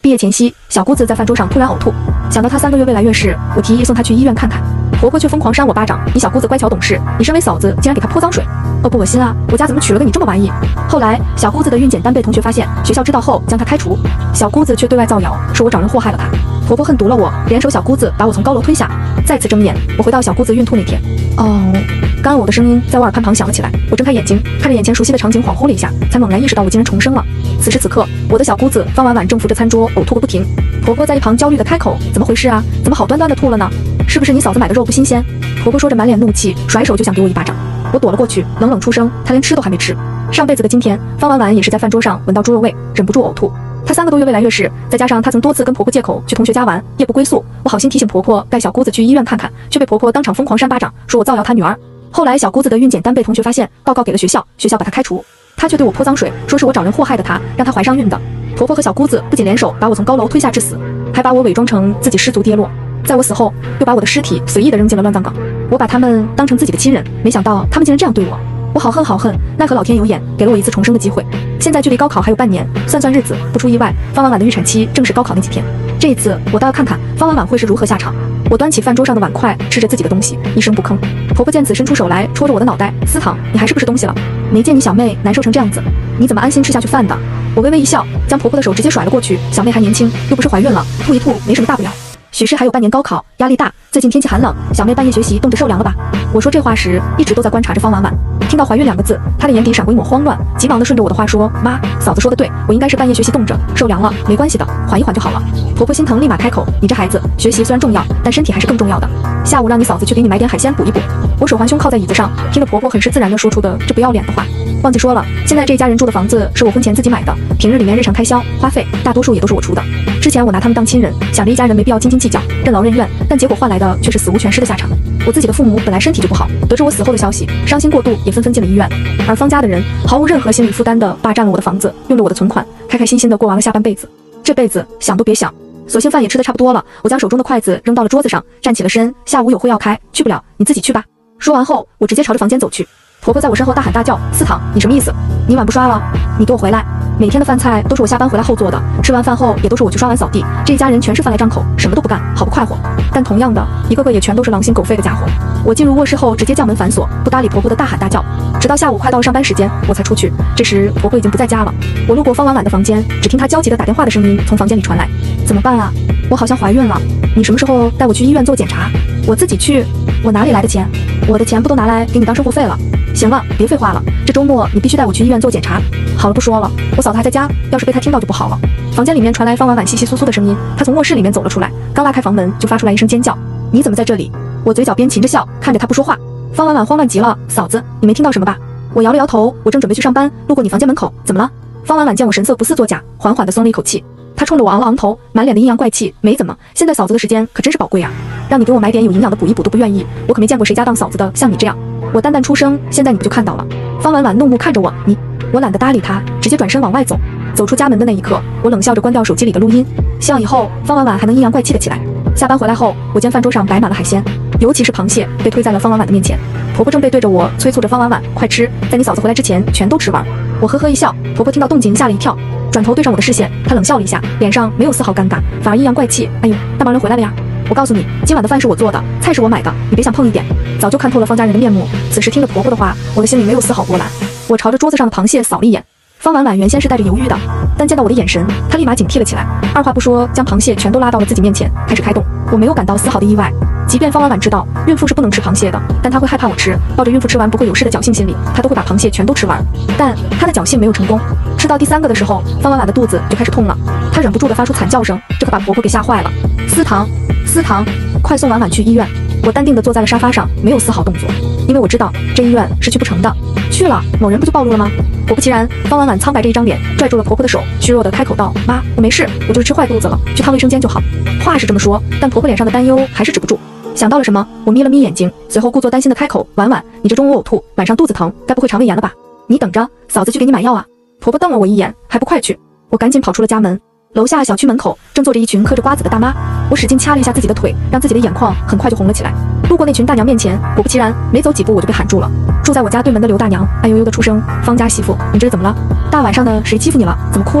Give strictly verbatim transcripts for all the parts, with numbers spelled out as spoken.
毕业前夕，小姑子在饭桌上突然呕吐，想到她三个月未来月事，我提议送她去医院看看。婆婆却疯狂扇我巴掌，你小姑子乖巧懂事，你身为嫂子竟然给她泼脏水，恶不恶心啊？我家怎么娶了个你这么玩意？后来小姑子的孕检单被同学发现，学校知道后将她开除，小姑子却对外造谣，说我找人祸害了她。婆婆恨毒了我，联手小姑子把我从高楼推下。再次睁眼，我回到小姑子孕吐那天。哦，干呕的声音在我耳畔旁响了起来。我睁开眼睛，看着眼前熟悉的场景，恍惚了一下，才猛然意识到我竟然重生了。此时此刻，我的小姑子方婉婉正扶着餐桌呕吐个不停。婆婆在一旁焦虑的开口：“怎么回事啊？怎么好端端的吐了呢？是不是你嫂子买的肉不新鲜？”婆婆说着满脸怒气，甩手就想给我一巴掌。我躲了过去，冷冷出声：“她连吃都还没吃。”上辈子的今天，方婉婉也是在饭桌上闻到猪肉味，忍不住呕吐。她三个多月未来月事，再加上她曾多次跟婆婆借口去同学家玩，夜不归宿。我好心提醒婆婆带小姑子去医院看看，却被婆婆当场疯狂扇巴掌，说我造谣她女儿。后来小姑子的孕检单被同学发现，报告给了学校，学校把她开除。她却对我泼脏水，说是我找人祸害的她，让她怀上孕的。婆婆和小姑子不仅联手把我从高楼推下致死，还把我伪装成自己失足跌落，在我死后又把我的尸体随意地扔进了乱葬岗。我把他们当成自己的亲人，没想到他们竟然这样对我。我好恨好恨，奈何老天有眼，给了我一次重生的机会。现在距离高考还有半年，算算日子，不出意外，方婉婉的预产期正是高考那几天。这一次我倒要看看方婉婉会是如何下场。我端起饭桌上的碗筷，吃着自己的东西，一声不吭。婆婆见此伸出手来戳着我的脑袋，思堂，你还是不是东西了？没见你小妹难受成这样子，你怎么安心吃下去饭的？我微微一笑，将婆婆的手直接甩了过去。小妹还年轻，又不是怀孕了，吐一吐没什么大不了。许是还有半年高考，压力大，最近天气寒冷，小妹半夜学习冻着受凉了吧？我说这话时，一直都在观察着方婉婉。听到怀孕两个字，她的眼底闪过一抹慌乱，急忙的顺着我的话说：“妈，嫂子说的对，我应该是半夜学习冻着受凉了，没关系的，缓一缓就好了。”婆婆心疼，立马开口：“你这孩子，学习虽然重要，但身体还是更重要的。下午让你嫂子去给你买点海鲜补一补。”我手环胸靠在椅子上，听着婆婆很是自然的说出的这不要脸的话。忘记说了，现在这一家人住的房子是我婚前自己买的，平日里面日常开销花费大多数也都是我出的。之前我拿他们当亲人，想着一家人没必要斤斤计较，任劳任怨，但结果换来的却是死无全尸的下场。我自己的父母本来身体就不好，得知我死后的消息，伤心过度，也纷纷进了医院。而方家的人毫无任何心理负担的霸占了我的房子，用着我的存款，开开心心的过完了下半辈子。这辈子想都别想。索性饭也吃得差不多了，我将手中的筷子扔到了桌子上，站起了身。下午有会要开，去不了，你自己去吧。说完后，我直接朝着房间走去。婆婆在我身后大喊大叫：“思堂，你什么意思？你碗不刷了？你给我回来！”每天的饭菜都是我下班回来后做的，吃完饭后也都是我去刷碗扫地。这一家人全是饭来张口，什么都不干，好不快活。但同样的，一个个也全都是狼心狗肺的家伙。我进入卧室后，直接将门反锁，不搭理婆婆的大喊大叫，直到下午快到上班时间，我才出去。这时婆婆已经不在家了。我路过方婉婉的房间，只听她焦急的打电话的声音从房间里传来：“怎么办啊？我好像怀孕了，你什么时候带我去医院做检查？我自己去，我哪里来的钱？我的钱不都拿来给你当生活费了？行了，别废话了，这周末你必须带我去医院做检查。好了，不说了，我嫂子还在家，要是被她听到就不好了。”房间里面传来方婉婉窸窸窣窣的声音，她从卧室里面走了出来，刚拉开房门就发出来一声尖叫：“你怎么在这里？”我嘴角边噙着笑，看着她不说话。方婉婉慌乱极了：“嫂子，你没听到什么吧？”我摇了摇头，我正准备去上班，路过你房间门口，怎么了？方婉婉见我神色不似作假，缓缓地松了一口气。她冲着我昂了昂头，满脸的阴阳怪气：“没怎么，现在嫂子的时间可真是宝贵啊，让你给我买点有营养的补一补都不愿意，我可没见过谁家当嫂子的像你这样。”我淡淡出声：“现在你不就看到了？”方婉婉怒目看着我：“你……”我懒得搭理她，直接转身往外走。走出家门的那一刻，我冷笑着关掉手机里的录音，希望以后方婉婉还能阴阳怪气的起来。下班回来后，我见饭桌上摆满了海鲜，尤其是螃蟹被推在了方婉婉的面前。婆婆正背对着我催促着方婉婉：“快吃，在你嫂子回来之前全都吃完。”我呵呵一笑，婆婆听到动静吓了一跳，转头对上我的视线，她冷笑了一下，脸上没有丝毫尴尬，反而阴阳怪气：“哎呦，大忙人回来了呀！我告诉你，今晚的饭是我做的，菜是我买的，你别想碰一点。”早就看透了方家人的面目，此时听着婆婆的话，我的心里没有丝毫波澜。我朝着桌子上的螃蟹扫了一眼，方婉婉原先是带着犹豫的，但见到我的眼神，她立马警惕了起来，二话不说将螃蟹全都拉到了自己面前，开始开动。我没有感到丝毫的意外，即便方婉婉知道孕妇是不能吃螃蟹的，但她会害怕我吃，抱着孕妇吃完不会有事的侥幸心理，她都会把螃蟹全都吃完。但她的侥幸没有成功，吃到第三个的时候，方婉婉的肚子就开始痛了，她忍不住的发出惨叫声，这可把婆婆给吓坏了。思堂，思堂，快送婉婉去医院！我淡定地坐在了沙发上，没有丝毫动作，因为我知道这医院是去不成的。去了，某人不就暴露了吗？果不其然，方婉婉苍白着一张脸，拽住了婆婆的手，虚弱地开口道：“妈，我没事，我就是吃坏肚子了，去趟卫生间就好。”话是这么说，但婆婆脸上的担忧还是止不住。想到了什么，我眯了眯眼睛，随后故作担心的开口：“婉婉，你这中午呕吐，晚上肚子疼，该不会肠胃炎了吧？你等着，嫂子去给你买药啊。”婆婆瞪了我一眼，还不快去！我赶紧跑出了家门。楼下小区门口正坐着一群嗑着瓜子的大妈，我使劲掐了一下自己的腿，让自己的眼眶很快就红了起来。路过那群大娘面前，果不其然，没走几步我就被喊住了。住在我家对门的刘大娘哎呦呦的出声：“方家媳妇，你这是怎么了？大晚上的谁欺负你了？怎么哭了？”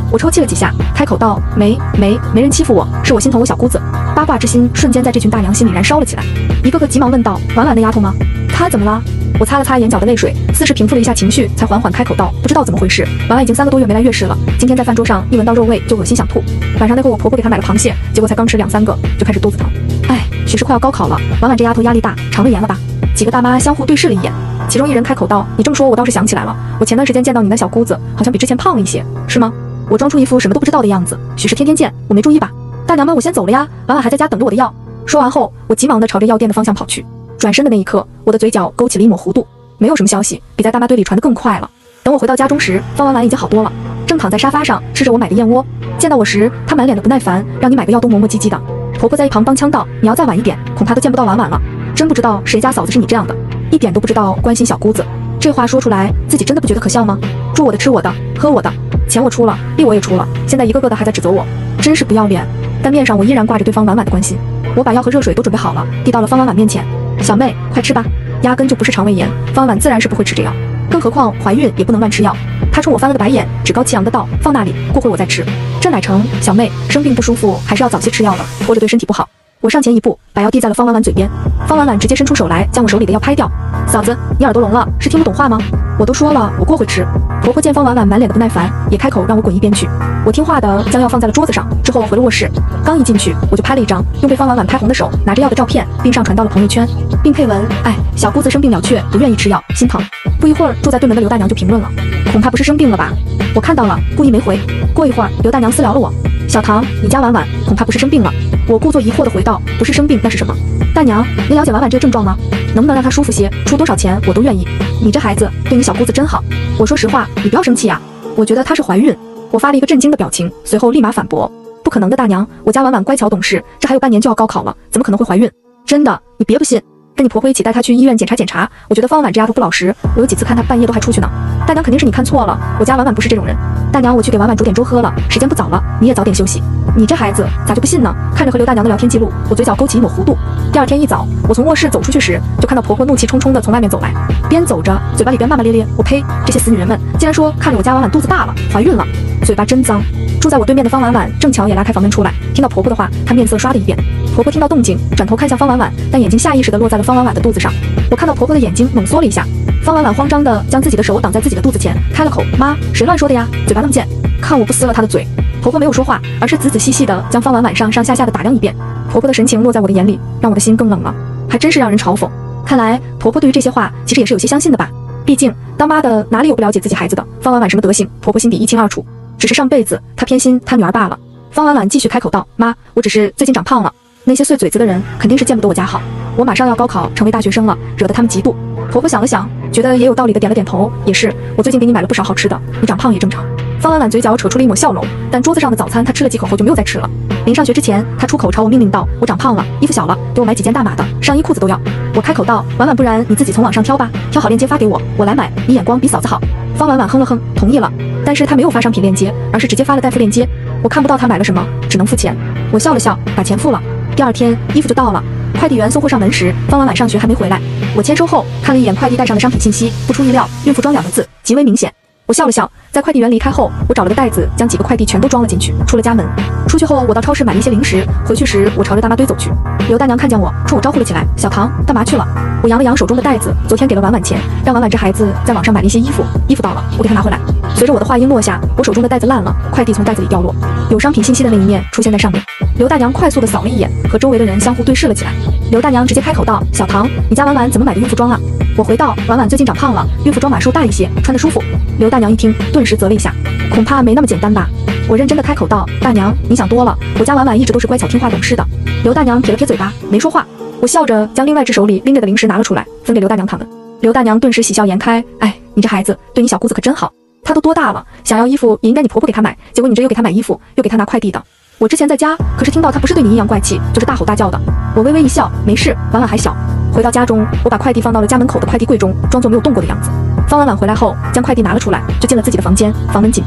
我抽泣了几下，开口道：没没没人欺负我，是我心疼我小姑子。八卦之心瞬间在这群大娘心里燃烧了起来，一个个急忙问道：婉婉那丫头吗？她怎么了？我擦了擦眼角的泪水，似是平复了一下情绪，才缓缓开口道：不知道怎么回事，婉婉已经三个多月没来月事了。今天在饭桌上一闻到肉味就恶心想吐。晚上那个我婆婆给她买了螃蟹，结果才刚吃两三个就开始肚子疼。哎，许是快要高考了，婉婉这丫头压力大，肠胃炎了吧？几个大妈相互对视了一眼，其中一人开口道：你这么说我倒是想起来了，我前段时间见到你那小姑子，好像比之前胖了一些，是吗？我装出一副什么都不知道的样子，许是天天见，我没注意吧？大娘们，我先走了呀，婉婉还在家等着我的药。说完后，我急忙地朝着药店的方向跑去。转身的那一刻，我的嘴角勾起了一抹弧度。没有什么消息比在大妈堆里传得更快了。等我回到家中时，方婉婉已经好多了，正躺在沙发上吃着我买的燕窝。见到我时，她满脸的不耐烦，让你买个药都磨磨唧唧的。婆婆在一旁帮腔道：你要再晚一点，恐怕都见不到婉婉了。真不知道谁家嫂子是你这样的，一点都不知道关心小姑子。这话说出来，自己真的不觉得可笑吗？住我的，吃我的，喝我的，钱我出了，力我也出了，现在一个个的还在指责我，真是不要脸。但面上我依然挂着对方婉婉的关心。我把药和热水都准备好了，递到了方婉婉面前。小妹，快吃吧。压根就不是肠胃炎，方婉婉自然是不会吃这药，更何况怀孕也不能乱吃药。她冲我翻了个白眼，趾高气扬的道：放那里，过会我再吃。这乃成，小妹生病不舒服还是要早些吃药的，拖着对身体不好。我上前一步，把药递在了方婉婉嘴边。方婉婉直接伸出手来，将我手里的药拍掉。嫂子，你耳朵聋了，是听不懂话吗？我都说了，我过会吃。婆婆见方婉婉满脸的不耐烦，也开口让我滚一边去。我听话的将药放在了桌子上，之后回了卧室。刚一进去，我就拍了一张用被方婉婉拍红的手拿着药的照片，并上传到了朋友圈，并配文：哎，小姑子生病了却不愿意吃药，心疼。不一会儿，住在对门的刘大娘就评论了：恐怕不是生病了吧？我看到了，故意没回。过一会儿，刘大娘私聊了我：小唐，你家婉婉恐怕不是生病了。我故作疑惑的回道：不是生病，那是什么？大娘，您了解婉婉这个症状吗？能不能让她舒服些？出多少钱我都愿意。你这孩子对你小姑子真好。我说实话，你不要生气啊。我觉得她是怀孕。我发了一个震惊的表情，随后立马反驳：不可能的，大娘，我家婉婉乖巧懂事，这还有半年就要高考了，怎么可能会怀孕？真的，你别不信。跟你婆婆一起带她去医院检查检查。我觉得方婉这丫头不老实，我有几次看她半夜都还出去呢。大娘，肯定是你看错了，我家婉婉不是这种人。大娘，我去给婉婉煮点粥喝了，时间不早了，你也早点休息。你这孩子咋就不信呢？看着和刘大娘的聊天记录，我嘴角勾起一抹弧度。第二天一早，我从卧室走出去时，就看到婆婆怒气冲冲地从外面走来，边走着嘴巴里边骂骂咧咧。我呸！这些死女人们竟然说看着我家婉婉肚子大了，怀孕了，嘴巴真脏。住在我对面的方婉婉正巧也拉开房门出来，听到婆婆的话，她面色刷了一变。婆婆听到动静，转头看向方婉婉，但眼睛下意识地落在了方婉婉的肚子上。我看到婆婆的眼睛猛缩了一下，方婉婉慌张地将自己的手挡在自己的肚子前，开了口：妈，谁乱说的呀？嘴巴那么贱，看我不撕了她的嘴。婆婆没有说话，而是仔仔细细地将方婉婉上上下下的打量一遍。婆婆的神情落在我的眼里，让我的心更冷了，还真是让人嘲讽。看来婆婆对于这些话其实也是有些相信的吧，毕竟当妈的哪里有不了解自己孩子的？方婉婉什么德行，婆婆心底一清二楚，只是上辈子她偏心她女儿罢了。方婉婉继续开口道：妈，我只是最近长胖了，那些碎嘴子的人肯定是见不得我家好，我马上要高考成为大学生了，惹得他们嫉妒。婆婆想了想，觉得也有道理的，点了点头。也是，我最近给你买了不少好吃的，你长胖也正常。方婉婉嘴角扯出了一抹笑容，但桌子上的早餐她吃了几口后就没有再吃了。临上学之前，她出口朝我命令道：我长胖了，衣服小了，给我买几件大码的，上衣裤子都要。我开口道：婉婉，不然你自己从网上挑吧，挑好链接发给我，我来买，你眼光比嫂子好。方婉婉哼了哼，同意了，但是她没有发商品链接，而是直接发了代付链接。我看不到她买了什么，只能付钱。我笑了笑，把钱付了。第二天衣服就到了，快递员送货上门时，方婉婉上学还没回来。我签收后看了一眼快递袋上的商品信息，不出意料，孕妇装两个字极为明显。我笑了笑，在快递员离开后，我找了个袋子将几个快递全都装了进去，出了家门。出去后，我到超市买了一些零食，回去时我朝着大妈堆走去。刘大娘看见我，冲我招呼了起来：小唐，干嘛去了？我扬了扬手中的袋子，昨天给了婉婉钱，让婉婉这孩子在网上买了一些衣服，衣服到了，我给她拿回来。随着我的话音落下，我手中的袋子烂了，快递从袋子里掉落，有商品信息的那一面出现在上面。刘大娘快速的扫了一眼，和周围的人相互对视了起来。刘大娘直接开口道：小唐，你家婉婉怎么买的孕妇装啊？我回道：婉婉最近长胖了，孕妇装码数大一些，穿得舒服。刘大娘一听，顿时啧了一下，恐怕没那么简单吧。我认真的开口道：大娘，你想多了，我家婉婉一直都是乖巧听话懂事的。刘大娘撇了撇嘴巴，没说话。我笑着将另外只手里拎着的零食拿了出来，分给刘大娘他们。刘大娘顿时喜笑颜开：哎，你这孩子对你小姑子可真好，她都多大了，想要衣服也应该你婆婆给她买，结果你这又给她买衣服，又给她拿快递的。我之前在家可是听到她不是对你阴阳怪气，就是大吼大叫的。我微微一笑，没事，婉婉还小。回到家中，我把快递放到了家门口的快递柜中，装作没有动过的样子。方婉婉回来后，将快递拿了出来，就进了自己的房间，房门紧闭。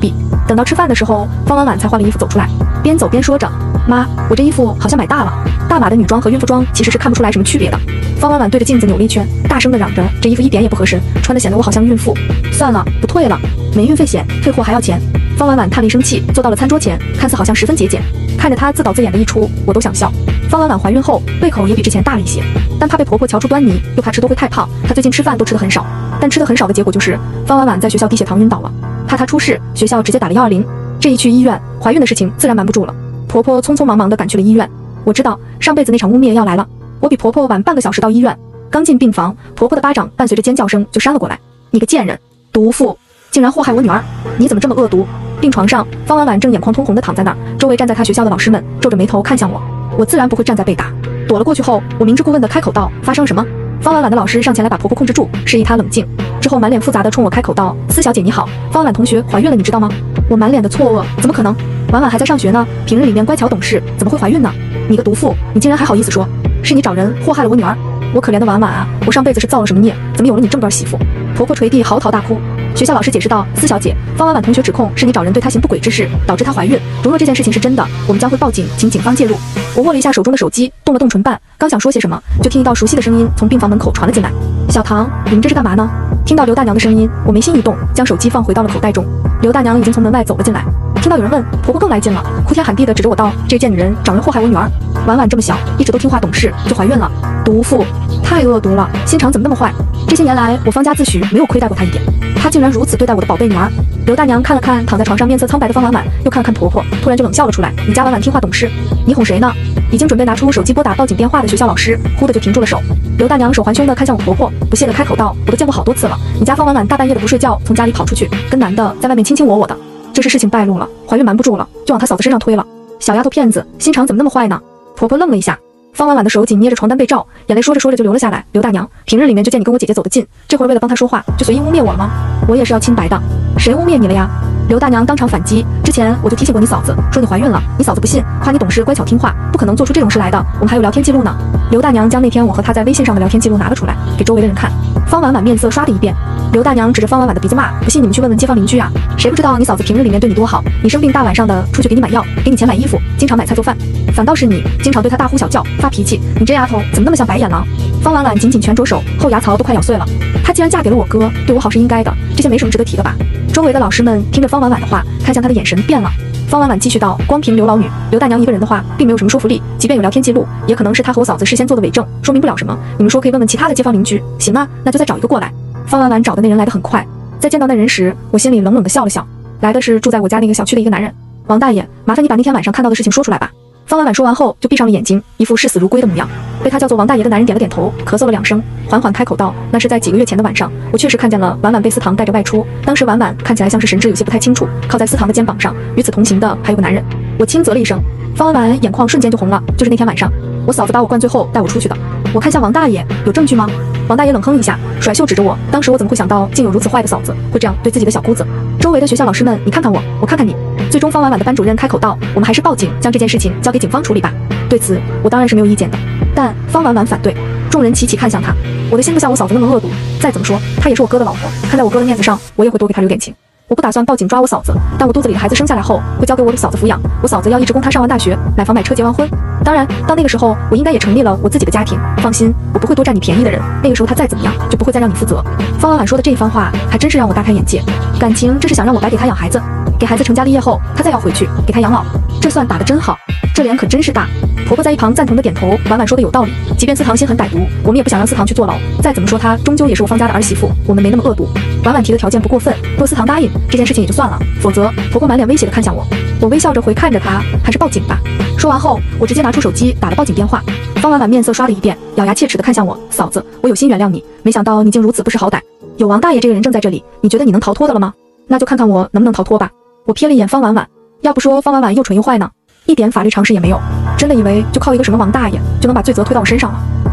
等到吃饭的时候，方婉婉才换了衣服走出来，边走边说着：“妈，我这衣服好像买大了。”大码的女装和孕妇装其实是看不出来什么区别的。方婉婉对着镜子扭了一圈，大声地嚷着：“这衣服一点也不合身，穿的显得我好像孕妇。算了，不退了，没运费险，退货还要钱。”方婉婉叹了一声气，坐到了餐桌前，看似好像十分节俭。看着她自导自演的一出，我都想笑。方婉婉怀孕后胃口也比之前大了一些，但怕被婆婆瞧出端倪，又怕吃多会太胖，她最近吃饭都吃得很少。但吃得很少的结果就是方婉婉在学校低血糖晕倒了，怕她出事，学校直接打了一二零。这一去医院，怀孕的事情自然瞒不住了。婆婆匆匆忙忙地赶去了医院。我知道上辈子那场污蔑要来了。我比婆婆晚半个小时到医院，刚进病房，婆婆的巴掌伴随着尖叫声就扇了过来。你个贱人，毒妇，竟然祸害我女儿，你怎么这么恶毒？病床上，方婉婉正眼眶通红地躺在那儿，周围站在她学校的老师们皱着眉头看向我。我自然不会站在被打，躲了过去后，我明知故问地开口道：“发生什么？”方婉婉的老师上前来把婆婆控制住，示意她冷静，之后满脸复杂地冲我开口道：“司小姐你好，方婉婉同学怀孕了，你知道吗？”我满脸的错愕，怎么可能？婉婉还在上学呢，平日里面乖巧懂事，怎么会怀孕呢？你个毒妇，你竟然还好意思说？是你找人祸害了我女儿？我可怜的婉婉啊，我上辈子是造了什么孽，怎么有了你这么段媳妇？婆婆垂地嚎啕大哭。学校老师解释道：“司小姐，方婉婉同学指控是你找人对她行不轨之事，导致她怀孕。如若这件事情是真的，我们将会报警，请警方介入。”我握了一下手中的手机，动了动唇瓣，刚想说些什么，就听一道熟悉的声音从病房门口传了进来：“小唐，你们这是干嘛呢？”听到刘大娘的声音，我眉心一动，将手机放回到了口袋中。刘大娘已经从门外走了进来，听到有人问，婆婆更来劲了，哭天喊地的指着我道：“这贱女人找人祸害我女儿！婉婉这么小，一直都听话懂事，就怀孕了，毒妇，太恶毒了，心肠怎么那么坏？这些年来，我方家自诩没有亏待过她一点，她竟然如此对待我的宝贝女儿。”刘大娘看了看躺在床上面色苍白的方婉婉，又看了看婆婆，突然就冷笑了出来：“你家婉婉听话懂事，你哄谁呢？”已经准备拿出手机拨打报警电话的学校老师忽的就停住了手。刘大娘手环胸的看向我婆婆，不屑的开口道：“我都见过好多次了，你家方婉婉大半夜的不睡觉，从家里跑出去，跟男的在外面卿卿我我的。这是事情败露了，怀孕瞒不住了，就往她嫂子身上推了。小丫头片子，心肠怎么那么坏呢？”婆婆愣了一下，方婉婉的手紧捏着床单被罩，眼泪说着说着就流了下来。刘大娘，平日里面就见你跟我姐姐走得近，这会儿为了帮她说话，就随意污蔑我了吗？我也是要清白的，谁污蔑你了呀？刘大娘当场反击，之前我就提醒过你嫂子，说你怀孕了，你嫂子不信，夸你懂事乖巧听话，不可能做出这种事来的，我们还有聊天记录呢。刘大娘将那天我和她在微信上的聊天记录拿了出来，给周围的人看。方婉婉面色刷的一变，刘大娘指着方婉婉的鼻子骂：“不信你们去问问街坊邻居啊，谁不知道你嫂子平日里面对你多好，你生病大晚上的出去给你买药，给你钱买衣服，经常买菜做饭，反倒是你经常对她大呼小叫发脾气，你这丫头怎么那么像白眼狼？”方婉婉紧紧蜷着手，后牙槽都快咬碎了。她既然嫁给了我哥，对我好是应该的，这些没什么值得提的吧？周围的老师们听着方婉婉的话，看向她的眼神变了。方婉婉继续道：“光凭刘老女、刘大娘一个人的话，并没有什么说服力，即便有聊天记录，也可能是她和我嫂子事先做的伪证，说明不了什么。你们说可以问问其他的街坊邻居，行啊，那就再找一个过来。”方婉婉找的那人来得很快，在见到那人时，我心里冷冷的笑了笑。来的是住在我家那个小区的一个男人。王大爷，麻烦你把那天晚上看到的事情说出来吧。方婉婉说完后就闭上了眼睛，一副视死如归的模样。被他叫做王大爷的男人点了点头，咳嗽了两声，缓缓开口道：“那是在几个月前的晚上，我确实看见了婉婉被司堂带着外出。当时婉婉看起来像是神志有些不太清楚，靠在司堂的肩膀上，与此同行的还有个男人。”我轻啧了一声，方婉婉眼眶瞬间就红了。就是那天晚上，我嫂子把我灌醉后带我出去的。我看向王大爷，有证据吗？王大爷冷哼一下，甩袖指着我，当时我怎么会想到竟有如此坏的嫂子会这样对自己的小姑子？周围的学校老师们，你看看我，我看看你。最终方婉婉的班主任开口道：“我们还是报警，将这件事情交给警方处理吧。”对此我当然是没有意见的，但方婉婉反对。众人齐齐看向他，我的心不像我嫂子那么恶毒，再怎么说她也是我哥的老婆，看在我哥的面子上，我也会多给她留点情。我不打算报警抓我嫂子，但我肚子里的孩子生下来后会交给我的嫂子抚养，我嫂子要一直供她上完大学，买房买车结完婚。当然到那个时候我应该也成立了我自己的家庭，放心，我不会多占你便宜的人，那个时候她再怎么样就不会再让你负责。方婉婉说的这一番话还真是让我大开眼界，感情这是想让我白给她养孩子，给孩子成家立业后她再要回去给她养老，这算打得真好，这脸可真是大。婆婆在一旁赞同的点头，婉婉说的有道理，即便司堂心很歹毒，我们也不想让司堂去坐牢，再怎么说她终究也是我方家的儿媳妇，我们没那么恶毒。婉婉提的条件不过分，若司堂答应这件事情也就算了，否则婆婆满脸威胁的看向我，我微笑着回看着她，还是报警吧。说完后我直接拿出手机打了报警电话。方婉婉面色刷了一遍，咬牙切齿的看向我，嫂子，我有心原谅你，没想到你竟如此不识好歹，有王大爷这个人正在这里，你觉得你能逃脱的了吗？那就看看我能不能逃脱吧。我瞥了一眼方婉婉，要不说方婉婉又蠢又坏呢，一点法律常识也没有，真的以为就靠一个什么王大爷就能把罪责推到我身上了。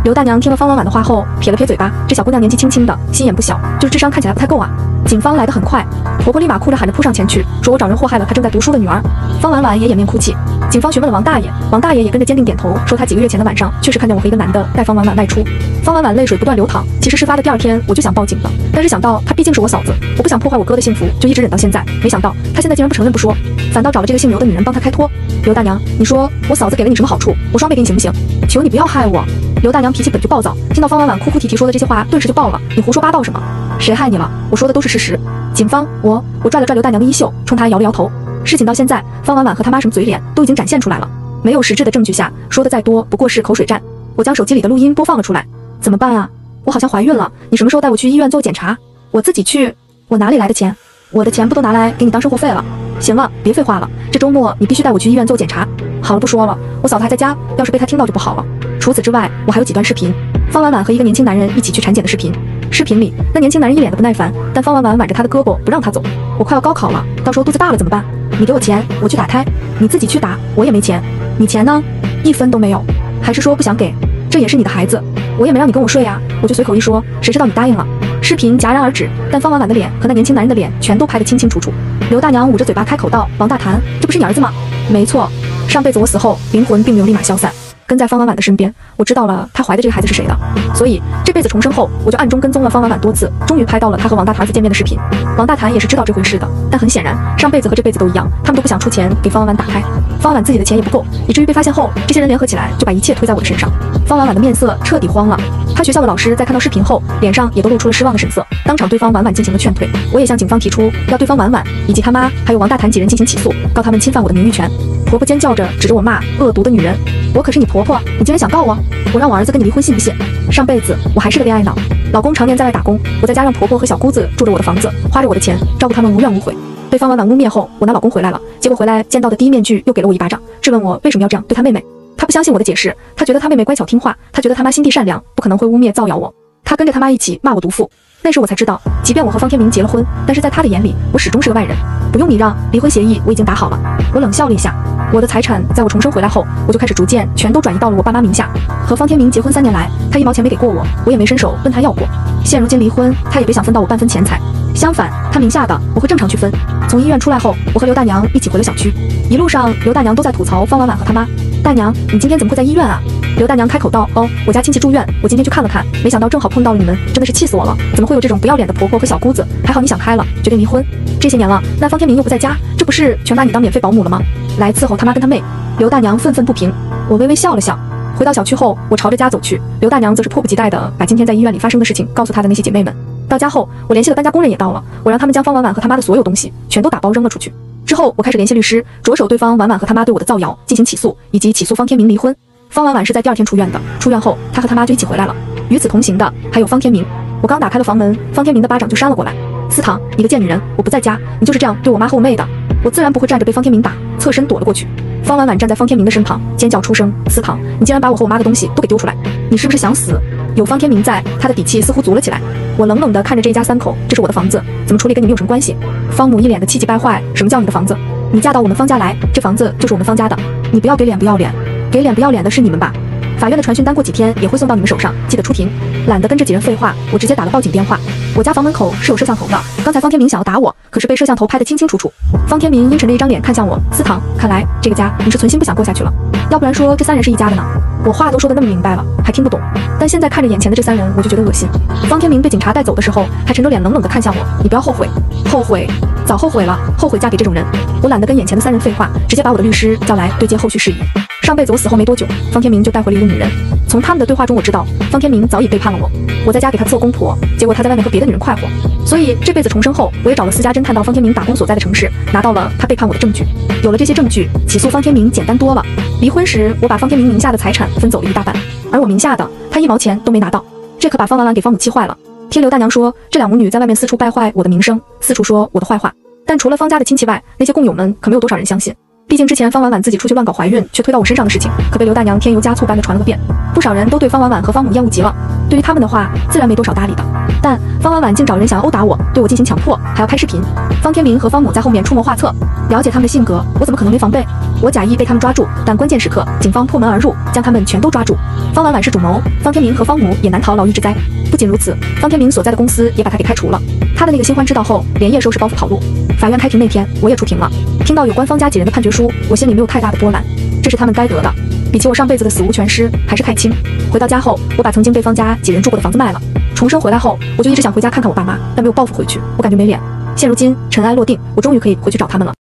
刘大娘听了方婉婉的话后，撇了撇嘴巴，这小姑娘年纪轻轻的，心眼不小，就是智商看起来不太够啊。警方来得很快，婆婆立马哭着喊着扑上前去，说我找人祸害了她正在读书的女儿。方婉婉也掩面哭泣。警方询问了王大爷，王大爷也跟着坚定点头，说他几个月前的晚上确实看见我和一个男的带方婉婉外出。方婉婉泪水不断流淌，其实事发的第二天我就想报警的，但是想到她毕竟是我嫂子，我不想破坏我哥的幸福，就一直忍到现在。没想到她现在竟然不承认不说，反倒找了这个姓刘的女人帮她开脱。刘大娘，你说我嫂子给了你什么好处？我双倍给你行不行？求你不要害我！刘大娘脾气本就暴躁，听到方婉婉哭哭啼啼说的这些话，顿时就爆了。你胡说八道什么？谁害你了？我说的都是事实。警方，我我拽了拽刘大娘的衣袖，冲她摇了摇头。事情到现在，方婉婉和她妈什么嘴脸都已经展现出来了，没有实质的证据下，说的再多不过是口水战。我将手机里的录音播放了出来，怎么办啊？我好像怀孕了，你什么时候带我去医院做检查？我自己去。我哪里来的钱？我的钱不都拿来给你当生活费了？行了，别废话了，这周末你必须带我去医院做检查。好了，不说了，我嫂子还在家，要是被她听到就不好了。除此之外，我还有几段视频，方婉婉和一个年轻男人一起去产检的视频。视频里，那年轻男人一脸的不耐烦，但方婉婉挽着他的胳膊不让他走。我快要高考了，到时候肚子大了怎么办？你给我钱，我去打胎。你自己去打，我也没钱。你钱呢？一分都没有。还是说不想给？这也是你的孩子，我也没让你跟我睡啊，我就随口一说，谁知道你答应了。视频戛然而止，但方婉婉的脸和那年轻男人的脸全都拍得清清楚楚。刘大娘捂着嘴巴开口道：王大谭，这不是你儿子吗？没错，上辈子我死后灵魂并没有立马消散，跟在方婉婉的身边，我知道了她怀的这个孩子是谁的，所以这辈子重生后，我就暗中跟踪了方婉婉多次，终于拍到了她和王大谭儿子见面的视频。王大谭也是知道这回事的，但很显然，上辈子和这辈子都一样，他们都不想出钱给方婉婉打胎。方婉婉自己的钱也不够，以至于被发现后，这些人联合起来就把一切推在我的身上。方婉婉的面色彻底慌了，她学校的老师在看到视频后，脸上也都露出了失望的神色，当场对方婉婉进行了劝退。我也向警方提出要对方婉婉以及他妈还有王大谭几人进行起诉，告他们侵犯我的名誉权。婆婆尖叫着指着我骂：恶毒的女人！我可是你婆婆，你竟然想告我？我让我儿子跟你离婚，信不信？上辈子我还是个恋爱脑，老公常年在外打工，我在家让婆婆和小姑子住着我的房子，花着我的钱，照顾他们无怨无悔。被方婉婉污蔑后，我拿老公回来了，结果回来见到的第一面具又给了我一巴掌，质问我为什么要这样对他妹妹。他不相信我的解释，他觉得他妹妹乖巧听话，他觉得他妈心地善良，不可能会污蔑造谣我。他跟着他妈一起骂我毒妇。那时我才知道，即便我和方天明结了婚，但是在他的眼里，我始终是个外人。不用你让，离婚协议我已经打好了。我冷笑了一下，我的财产在我重生回来后，我就开始逐渐全都转移到了我爸妈名下。和方天明结婚三年来，他一毛钱没给过我，我也没伸手问他要过。现如今离婚，他也别想分到我半分钱财。相反，他名下的我会正常去分。从医院出来后，我和刘大娘一起回了小区。一路上，刘大娘都在吐槽方婉婉和他妈。大娘，你今天怎么会在医院啊？刘大娘开口道：哦，我家亲戚住院，我今天去看了看，没想到正好碰到了你们，真的是气死我了！怎么会有这种不要脸的婆婆和小姑子？还好你想开了，决定离婚。这些年了，那方天明又不在家，这不是全把你当免费保姆了吗？来伺候他妈跟他妹。刘大娘愤愤不平。我微微笑了笑。回到小区后，我朝着家走去，刘大娘则是迫不及待地把今天在医院里发生的事情告诉她的那些姐妹们。到家后，我联系了搬家工人也到了，我让他们将方婉婉和他妈的所有东西全都打包扔了出去。之后，我开始联系律师，着手对方婉婉和他妈对我的造谣进行起诉，以及起诉方天明离婚。方婉婉是在第二天出院的，出院后她和他妈就一起回来了。与此同行的还有方天明。我刚打开了房门，方天明的巴掌就扇了过来。思堂，你个贱女人，我不在家，你就是这样对我妈和我妹的。我自然不会站着被方天明打，侧身躲了过去。方婉婉站在方天明的身旁，尖叫出声：思堂，你竟然把我和我妈的东西都给丢出来，你是不是想死？有方天明在，他的底气似乎足了起来。我冷冷地看着这一家三口，这是我的房子，怎么处理跟你们有什么关系？方母一脸的气急败坏，什么叫你的房子？你嫁到我们方家来，这房子就是我们方家的，你不要给脸不要脸，给脸不要脸的是你们吧？法院的传讯单过几天也会送到你们手上，记得出庭。懒得跟这几人废话，我直接打了报警电话。我家房门口是有摄像头的，刚才方天明想要打我，可是被摄像头拍得清清楚楚。方天明阴沉着一张脸看向我，思堂，看来这个家你是存心不想过下去了，要不然说这三人是一家的呢？我话都说得那么明白了，还听不懂？但现在看着眼前的这三人，我就觉得恶心。方天明被警察带走的时候，还沉着脸冷冷地看向我，你不要后悔。后悔？早后悔了，后悔嫁给这种人。我懒得跟眼前的三人废话，直接把我的律师叫来对接后续事宜。上辈子我死后没多久，方天明就带回了一个女人。从他们的对话中我知道，方天明早已背叛了我。我在家给他做公婆，结果他在外面和别的女人快活。所以这辈子重生后，我也找了私家侦探到方天明打工所在的城市，拿到了他背叛我的证据。有了这些证据，起诉方天明简单多了。离婚时，我把方天明名下的财产分走了一大半，而我名下的，他一毛钱都没拿到。这可把方婉婉给方母气坏了。听刘大娘说，这两母女在外面四处败坏我的名声，四处说我的坏话。但除了方家的亲戚外，那些工友们可没有多少人相信。毕竟之前方婉婉自己出去乱搞怀孕，却推到我身上的事情，可被刘大娘添油加醋般的传了个遍。不少人都对方婉婉和方母厌恶极了。 对于他们的话，自然没多少搭理的。但方婉婉竟找人想要殴打我，对我进行强迫，还要拍视频。方天明和方母在后面出谋划策。了解他们的性格，我怎么可能没防备？我假意被他们抓住，但关键时刻，警方破门而入，将他们全都抓住。方婉婉是主谋，方天明和方母也难逃牢狱之灾。不仅如此，方天明所在的公司也把他给开除了。他的那个新欢知道后，连夜收拾包袱跑路。法院开庭那天，我也出庭了。听到有关方家几人的判决书，我心里没有太大的波澜，这是他们该得的。比起我上辈子的死无全尸，还是太轻。回到家后，我把曾经被方家几人住过的房子卖了。重生回来后，我就一直想回家看看我爸妈，但没有报复回去，我感觉没脸。现如今尘埃落定，我终于可以回去找他们了。